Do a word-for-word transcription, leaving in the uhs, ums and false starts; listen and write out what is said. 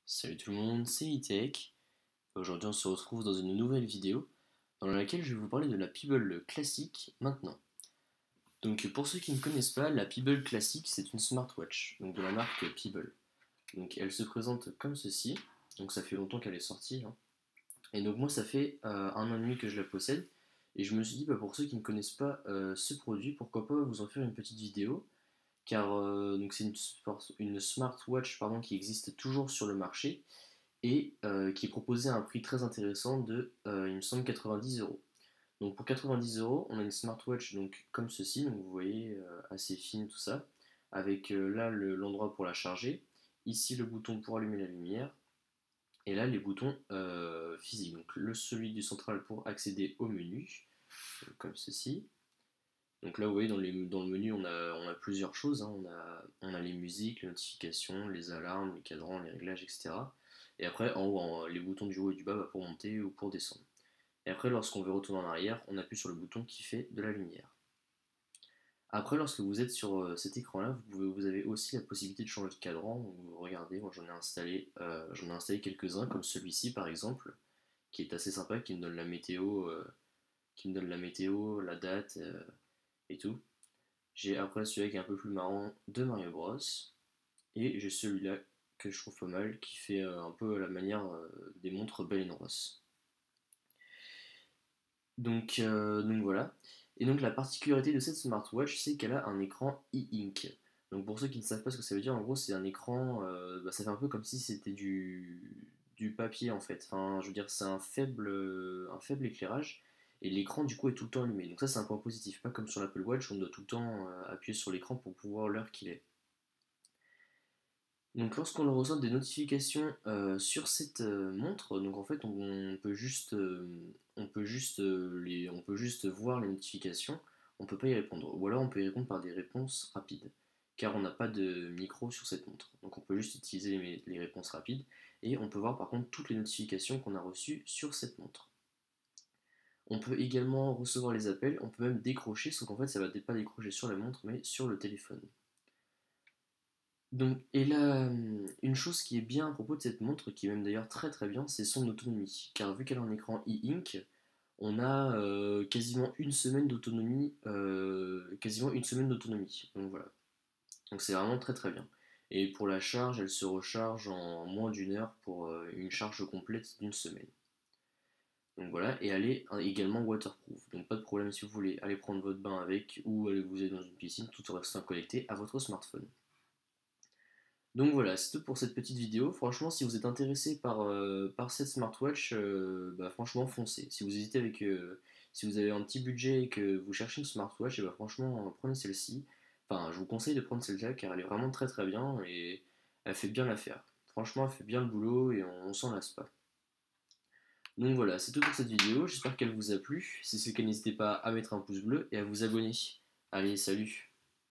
Salut tout le monde, c'est E-Tech. Aujourd'hui on se retrouve dans une nouvelle vidéo dans laquelle je vais vous parler de la Peeble classique maintenant. Donc pour ceux qui ne connaissent pas, la Peeble classique c'est une smartwatch, donc de la marque Peeble. Donc elle se présente comme ceci, donc ça fait longtemps qu'elle est sortie. Hein. Et donc moi ça fait euh, un an et demi que je la possède, et je me suis dit bah, pour ceux qui ne connaissent pas euh, ce produit, pourquoi pas vous en faire une petite vidéo, car euh, donc c'est une, une smartwatch pardon, qui existe toujours sur le marché et euh, qui est proposé à un prix très intéressant de, euh, il me semble, quatre-vingt-dix euros. Donc pour quatre-vingt-dix euros, on a une smartwatch donc, comme ceci, donc vous voyez, euh, assez fine tout ça, avec euh, là l'endroit pour la charger, ici le bouton pour allumer la lumière, et là les boutons euh, physiques. Donc le celui du central pour accéder au menu, comme ceci. Donc là vous voyez dans, les, dans le menu on a, on a plusieurs choses, hein. on, a, on a les musiques, les notifications, les alarmes, les cadrans, les réglages, et cetera. Et après en haut en, les boutons du haut et du bas bah, pour monter ou pour descendre. Et après lorsqu'on veut retourner en arrière, on appuie sur le bouton qui fait de la lumière. Après lorsque vous êtes sur euh, cet écran là, vous, pouvez, vous avez aussi la possibilité de changer de cadran. Vous regardez, moi j'en ai installé, euh, j'en ai installé quelques-uns comme celui-ci par exemple, qui est assez sympa, qui me donne la météo, euh, qui me donne la météo, la date euh, et tout. J'ai après celui-là qui est un peu plus marrant de Mario Bros. Et j'ai celui-là que je trouve pas mal, qui fait euh, un peu la manière euh, des montres Bell Ross. Donc, euh, donc voilà. Et donc la particularité de cette smartwatch, c'est qu'elle a un écran e-ink. Donc pour ceux qui ne savent pas ce que ça veut dire, en gros c'est un écran, euh, bah, ça fait un peu comme si c'était du, du papier en fait. Enfin, je veux dire, c'est un faible, un faible éclairage. Et l'écran du coup est tout le temps allumé. Donc ça c'est un point positif, pas comme sur l'Apple Watch où on doit tout le temps euh, appuyer sur l'écran pour pouvoir l'heure qu'il est. Donc lorsqu'on reçoit des notifications euh, sur cette euh, montre, donc en fait on, on peut juste, euh, on peut juste euh, les, on peut juste voir les notifications, on peut pas y répondre. Ou alors on peut y répondre par des réponses rapides, car on n'a pas de micro sur cette montre. Donc on peut juste utiliser les, les réponses rapides et on peut voir par contre toutes les notifications qu'on a reçues sur cette montre. On peut également recevoir les appels, on peut même décrocher, sauf qu'en fait ça va pas décrocher sur la montre mais sur le téléphone. Donc, et là, une chose qui est bien à propos de cette montre, qui est même d'ailleurs très très bien, c'est son autonomie. Car vu qu'elle a un écran e-ink, on a euh, quasiment une semaine d'autonomie, euh, quasiment une semaine d'autonomie. Donc voilà. Donc c'est vraiment très très bien. Et pour la charge, elle se recharge en moins d'une heure pour euh, une charge complète d'une semaine. Donc voilà, et elle est également waterproof. Donc pas de problème si vous voulez aller prendre votre bain avec ou aller vous aider dans une piscine tout en restant connecté à votre smartphone. Donc voilà, c'est tout pour cette petite vidéo. Franchement, si vous êtes intéressé par, euh, par cette smartwatch, euh, bah, franchement, foncez. Si vous hésitez avec, euh, si vous avez un petit budget et que vous cherchez une smartwatch, et bah, franchement, prenez celle-ci. Enfin, je vous conseille de prendre celle-là car elle est vraiment très très bien et elle fait bien l'affaire. Franchement, elle fait bien le boulot et on, on s'en lasse pas. Donc voilà, c'est tout pour cette vidéo. J'espère qu'elle vous a plu. Si c'est le cas, n'hésitez pas à mettre un pouce bleu et à vous abonner. Allez, salut!